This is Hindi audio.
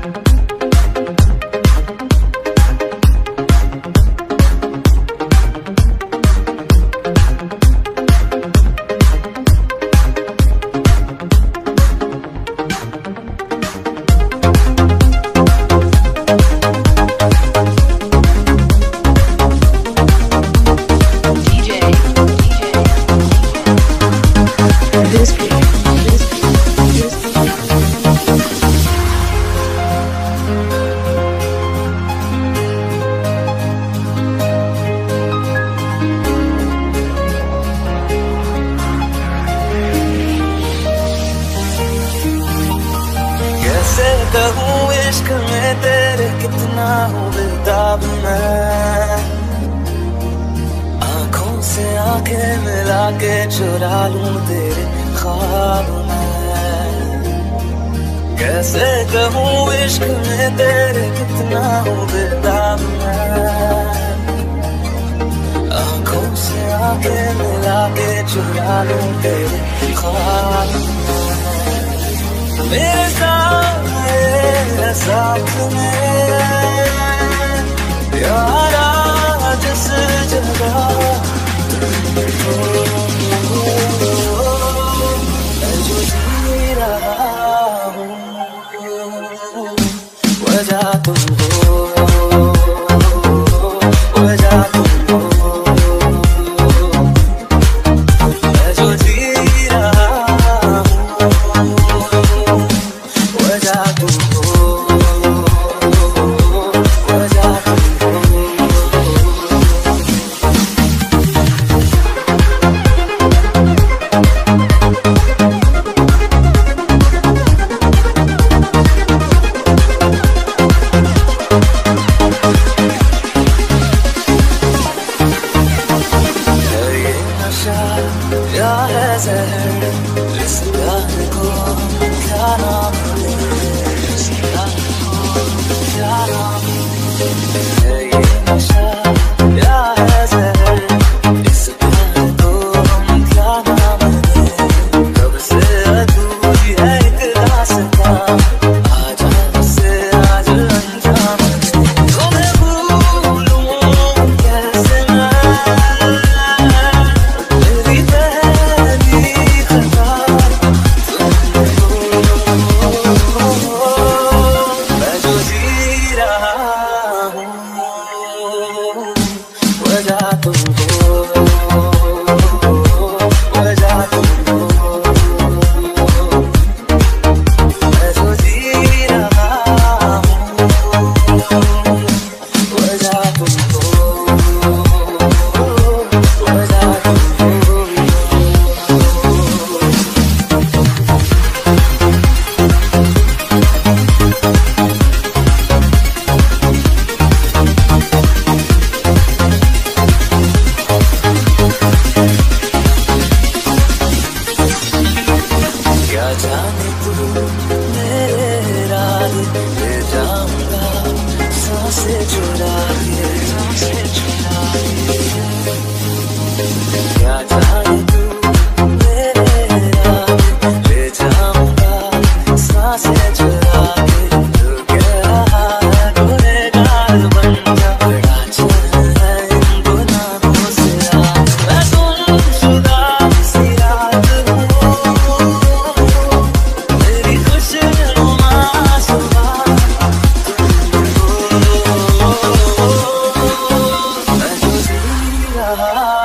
कहूँ इश्क में तेरे कितना हूँ बेताब मैं, आंखों से आंखें मिला के चुरा लूं तेरे ख्वाब मैं। कैसे कहूँ इश्क में तेरे कितना हूँ बेताब मैं, आंखों से आंखें मिला के चुरा लूं तेरे ख्वाब मेरे साथ में प्यारा जिस जगह मैं जो जी रहा हूँ वजह तुम हो, वजह तुम हो। मैं जो जी रहा हूँ वजह तुम हो। क्या है ज़हर इस प्यार को क्या नाम दे, इस प्यार को क्या नाम दे, ये नशा क्या है ज़हर इस प्यार को क्या नाम दे। कब से अधूरी है एक रास्ता, आजा से आज अंजाम दे। तुम्हें भूलूं कैसे मैं, वजह तुम हो, वजह तुम हो। मैं जो जी रहा हूँ वजह तुम हो, वजह तुम हो। क्या जाने तू मेरे राज़ ले जाऊंगा सांसें चुरा के, सांसें चुरा के। क्या जाने तू मेरे राज़ ले जाऊंगा सांसें चुरा के। तू कह रहा है गुनहगार बन जा, बड़ा चैन है इन गुनाहों से आ। मैं गुमशुदा सी रात हूँ, मैं जो जी रहा